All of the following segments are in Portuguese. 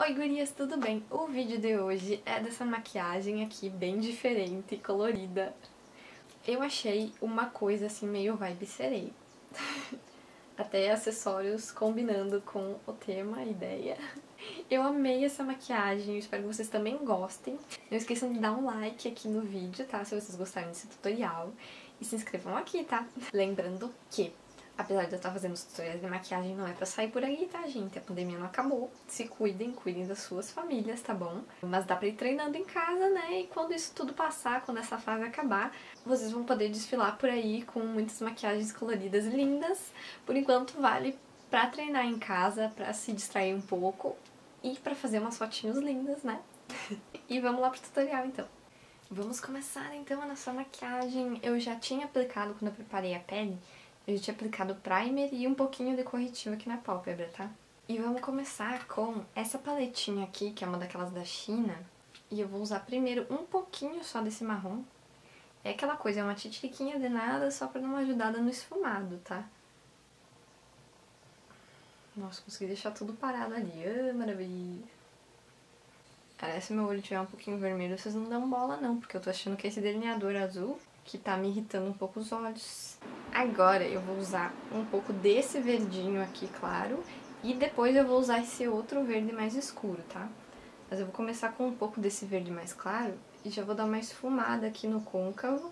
Oi gurias, tudo bem? O vídeo de hoje é dessa maquiagem aqui bem diferente e colorida. Eu achei uma coisa assim meio vibe sereia. Até acessórios combinando com o tema, a ideia. Eu amei essa maquiagem, espero que vocês também gostem. Não esqueçam de dar um like aqui no vídeo, tá? Se vocês gostarem desse tutorial. E se inscrevam aqui, tá? Lembrando que, apesar de eu estar fazendo os tutoriais de maquiagem, não é pra sair por aí, tá, gente? A pandemia não acabou. Se cuidem, cuidem das suas famílias, tá bom? Mas dá pra ir treinando em casa, né? E quando isso tudo passar, quando essa fase acabar, vocês vão poder desfilar por aí com muitas maquiagens coloridas e lindas. Por enquanto, vale pra treinar em casa, pra se distrair um pouco e pra fazer umas fotinhos lindas, né? E vamos lá pro tutorial, então. Vamos começar, então, a nossa maquiagem. Eu já tinha aplicado, quando eu preparei a pele, eu já tinha aplicado primer e um pouquinho de corretivo aqui na pálpebra, tá? E vamos começar com essa paletinha aqui, que é uma daquelas da China. E eu vou usar primeiro um pouquinho só desse marrom. É aquela coisa, é uma titiriquinha de nada, só pra dar uma ajudada no esfumado, tá? Nossa, consegui deixar tudo parado ali. Ah, maravilha! Cara, se meu olho tiver um pouquinho vermelho, vocês não dão bola não, porque eu tô achando que é esse delineador azul que tá me irritando um pouco os olhos. Agora eu vou usar um pouco desse verdinho aqui, claro, e depois eu vou usar esse outro verde mais escuro, tá? Mas eu vou começar com um pouco desse verde mais claro e já vou dar uma esfumada aqui no côncavo.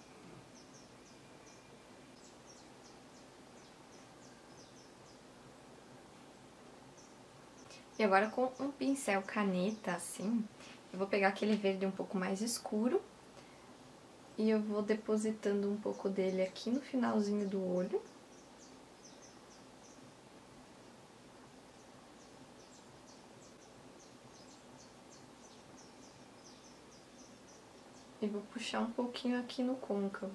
E agora com um pincel caneta, assim, eu vou pegar aquele verde um pouco mais escuro e eu vou depositando um pouco dele aqui no finalzinho do olho. E vou puxar um pouquinho aqui no côncavo.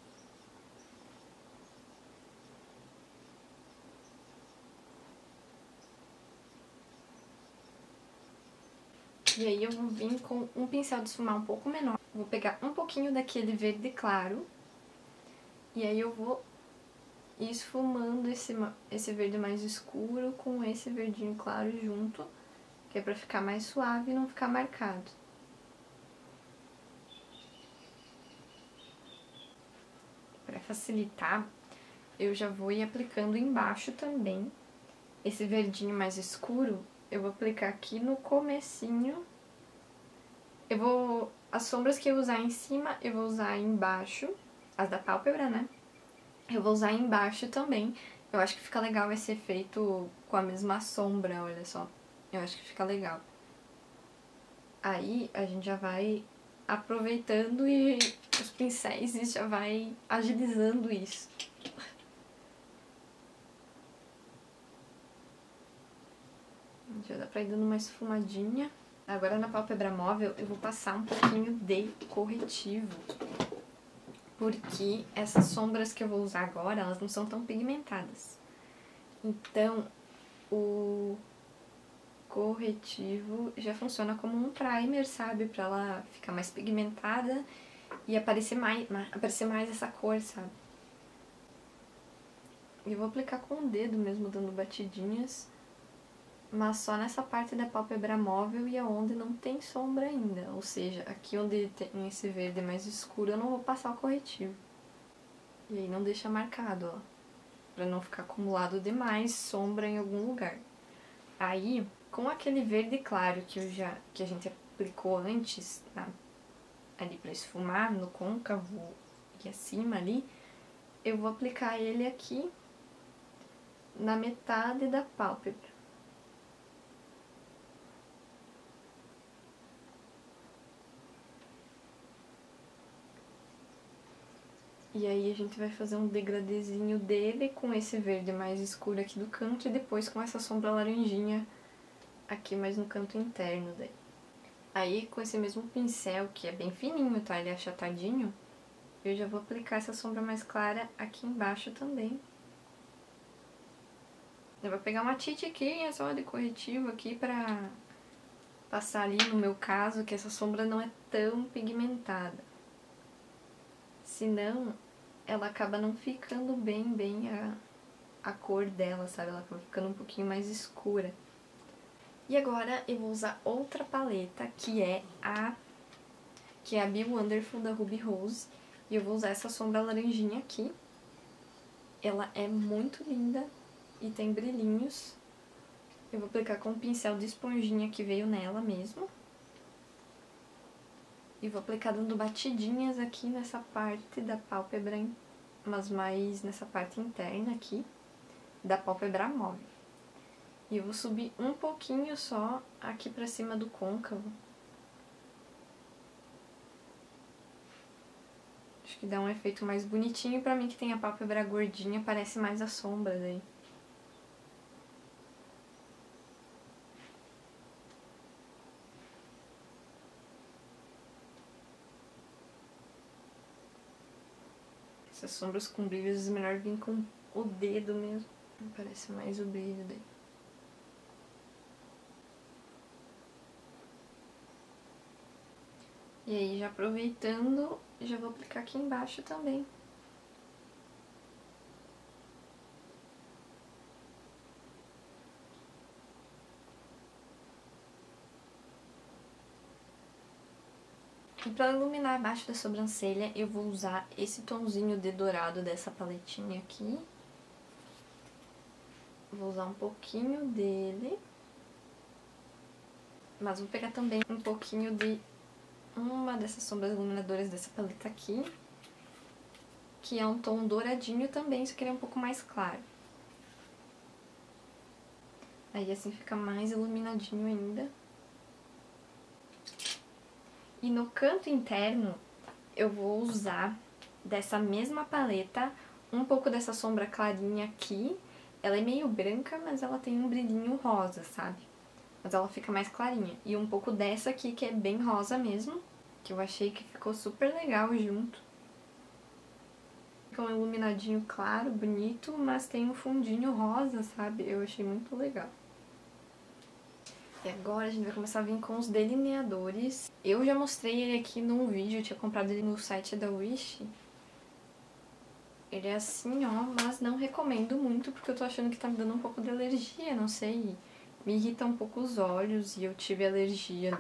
E aí eu vou vir com um pincel de esfumar um pouco menor. Vou pegar um pouquinho daquele verde claro. E aí eu vou ir esfumando esse verde mais escuro com esse verdinho claro junto. Que é pra ficar mais suave e não ficar marcado. Pra facilitar, eu já vou ir aplicando embaixo também. Esse verdinho mais escuro, eu vou aplicar aqui no comecinho. As sombras que eu usar em cima, eu vou usar embaixo, as da pálpebra, né? Eu vou usar embaixo também. Eu acho que fica legal esse efeito com a mesma sombra, olha só. Eu acho que fica legal. Aí, a gente já vai aproveitando e os pincéis e já vai agilizando isso. Já dá pra ir dando uma esfumadinha. Agora na pálpebra móvel eu vou passar um pouquinho de corretivo. Porque essas sombras que eu vou usar agora, elas não são tão pigmentadas. Então, o corretivo já funciona como um primer, sabe? Pra ela ficar mais pigmentada e aparecer mais essa cor, sabe? E eu vou aplicar com o dedo mesmo, dando batidinhas. Mas só nessa parte da pálpebra móvel e aonde não tem sombra ainda. Ou seja, aqui onde tem esse verde mais escuro eu não vou passar o corretivo. E aí não deixa marcado, ó. Pra não ficar acumulado demais sombra em algum lugar. Aí, com aquele verde claro que a gente aplicou antes, tá? Ali pra esfumar, no côncavo e acima ali, eu vou aplicar ele aqui na metade da pálpebra. E aí a gente vai fazer um degradezinho dele com esse verde mais escuro aqui do canto e depois com essa sombra laranjinha aqui mais no canto interno daí. Aí com esse mesmo pincel, que é bem fininho, tá? Ele é achatadinho, eu já vou aplicar essa sombra mais clara aqui embaixo também. Eu vou pegar uma titiquinha só de corretivo aqui pra passar ali, no meu caso, que essa sombra não é tão pigmentada. Senão, ela acaba não ficando bem a cor dela, sabe? Ela acaba ficando um pouquinho mais escura. E agora eu vou usar outra paleta, que é a Be Wonderful, da Ruby Rose. E eu vou usar essa sombra laranjinha aqui. Ela é muito linda e tem brilhinhos. Eu vou aplicar com um pincel de esponjinha que veio nela mesmo. E vou aplicar dando batidinhas aqui nessa parte da pálpebra, mas mais nessa parte interna aqui, da pálpebra móvel. E eu vou subir um pouquinho só aqui pra cima do côncavo. Acho que dá um efeito mais bonitinho, e pra mim que tem a pálpebra gordinha, parece mais a sombra daí. Essas sombras com brilho, às vezes é melhor vir com o dedo mesmo. Parece mais o brilho daí. E aí, já aproveitando, já vou aplicar aqui embaixo também. E pra iluminar abaixo da sobrancelha, eu vou usar esse tomzinho de dourado dessa paletinha aqui. Vou usar um pouquinho dele. Mas vou pegar também um pouquinho de uma dessas sombras iluminadoras dessa paleta aqui, que é um tom douradinho também, só que ele é um pouco mais claro. Aí assim fica mais iluminadinho ainda. E no canto interno, eu vou usar dessa mesma paleta um pouco dessa sombra clarinha aqui. Ela é meio branca, mas ela tem um brilhinho rosa, sabe? Mas ela fica mais clarinha. E um pouco dessa aqui, que é bem rosa mesmo, que eu achei que ficou super legal junto. Fica um iluminadinho claro, bonito, mas tem um fundinho rosa, sabe? Eu achei muito legal. E agora a gente vai começar a vir com os delineadores. Eu já mostrei ele aqui num vídeo, eu tinha comprado ele no site da Wish. Ele é assim, ó, mas não recomendo muito, porque eu tô achando que tá me dando um pouco de alergia, não sei. Me irrita um pouco os olhos, e eu tive alergia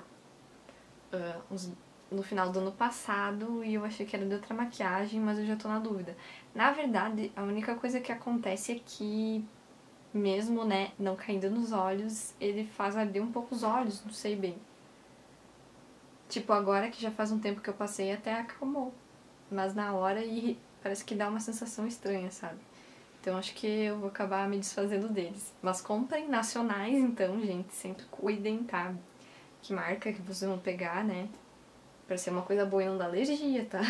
no final do ano passado, e eu achei que era de outra maquiagem, mas eu já tô na dúvida. Na verdade, a única coisa que acontece é que, mesmo, né, não caindo nos olhos, ele faz arder um pouco os olhos, não sei bem. Tipo, agora que já faz um tempo que eu passei, até acalmou. Mas na hora parece que dá uma sensação estranha, sabe? Então acho que eu vou acabar me desfazendo deles. Mas comprem nacionais, então, gente, sempre cuidem, tá? Que marca que vocês vão pegar, né? Pra ser uma coisa boa e não dar alergia, tá?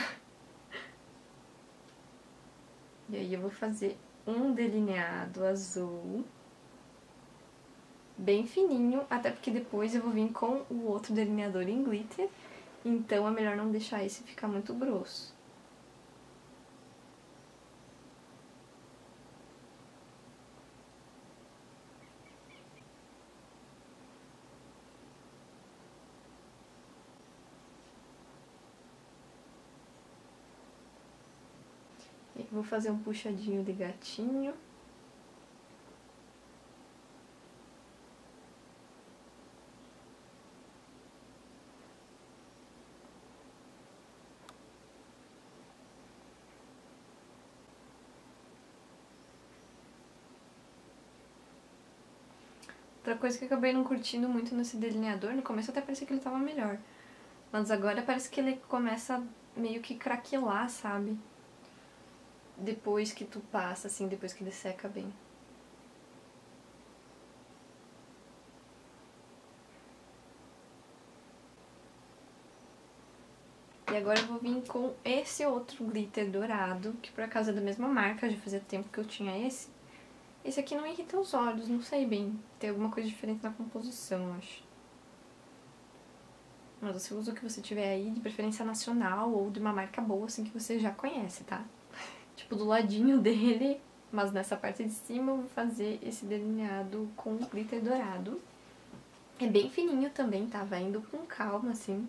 E aí eu vou fazer um delineado azul, bem fininho, até porque depois eu vou vir com o outro delineador em glitter, então é melhor não deixar esse ficar muito grosso. E vou fazer um puxadinho de gatinho. Outra coisa que eu acabei não curtindo muito nesse delineador, no começo até parecia que ele tava melhor. Mas agora parece que ele começa a meio que craquelar, sabe? Depois que tu passa, assim, depois que ele seca bem. E agora eu vou vir com esse outro glitter dourado, que por acaso é da mesma marca, já fazia tempo que eu tinha esse. Esse aqui não irrita os olhos, não sei bem. Tem alguma coisa diferente na composição, eu acho. Mas você usa o que você tiver aí, de preferência nacional ou de uma marca boa, assim, que você já conhece, tá? Tipo, do ladinho dele, mas nessa parte de cima eu vou fazer esse delineado com glitter dourado. É bem fininho também, tá? Vai indo com calma, assim.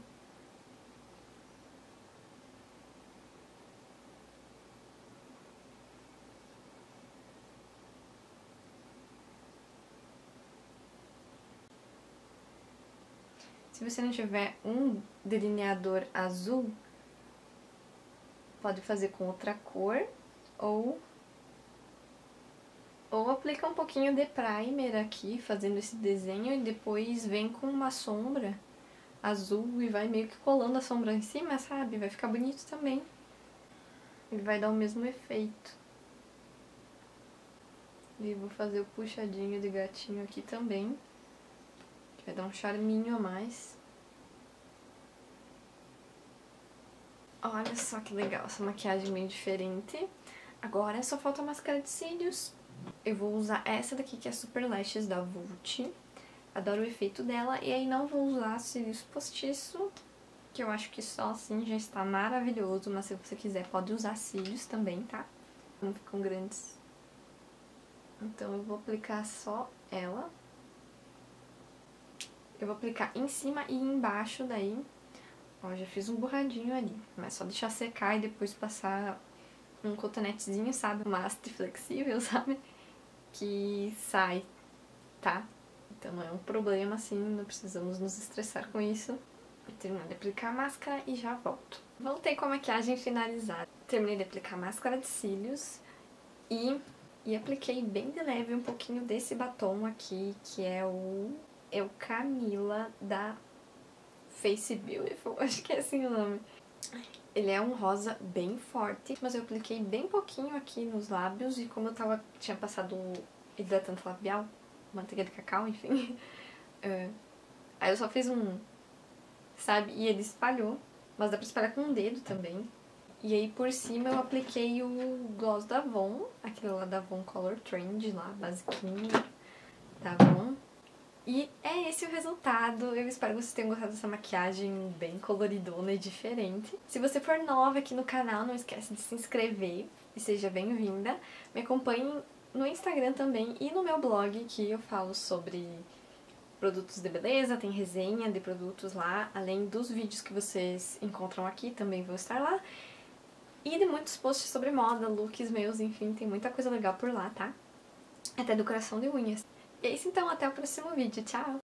Se você não tiver um delineador azul, pode fazer com outra cor ou aplica um pouquinho de primer aqui, fazendo esse desenho, e depois vem com uma sombra azul e vai meio que colando a sombra em cima, sabe? Vai ficar bonito também. E vai dar o mesmo efeito. E vou fazer o puxadinho de gatinho aqui também, que vai dar um charminho a mais. Olha só que legal, essa maquiagem bem diferente. Agora só falta a máscara de cílios. Eu vou usar essa daqui, que é Super Lashes da Vult. Adoro o efeito dela. E aí não vou usar cílios postiço, que eu acho que só assim já está maravilhoso. Mas se você quiser, pode usar cílios também, tá? Não ficam grandes. Então eu vou aplicar só ela. Eu vou aplicar em cima e embaixo daí. Ó, já fiz um borradinho ali. Mas só deixar secar e depois passar um cotonetezinho, sabe? Uma haste flexível, sabe? Que sai, tá? Então não é um problema, assim, não precisamos nos estressar com isso. Eu termino de aplicar a máscara e já volto. Voltei com a maquiagem finalizada. Terminei de aplicar a máscara de cílios e apliquei bem de leve um pouquinho desse batom aqui, que é o Camila da Face Beautiful, acho que é assim o nome. Ele é um rosa bem forte, mas eu apliquei bem pouquinho aqui nos lábios, e como eu tinha passado hidratante labial, manteiga de cacau, enfim, aí eu só fiz um, sabe, e ele espalhou, mas dá pra espalhar com o dedo também. E aí por cima eu apliquei o gloss da Avon, aquele lá da Avon Color Trend lá, basiquinho da Avon. E é esse o resultado. Eu espero que vocês tenham gostado dessa maquiagem bem coloridona e diferente. Se você for nova aqui no canal, não esquece de se inscrever e seja bem-vinda. Me acompanhe no Instagram também e no meu blog, que eu falo sobre produtos de beleza, tem resenha de produtos lá, além dos vídeos que vocês encontram aqui, também vou estar lá. E de muitos posts sobre moda, looks meus, enfim, tem muita coisa legal por lá, tá? Até decoração de unhas. E é isso então, até o próximo vídeo. Tchau!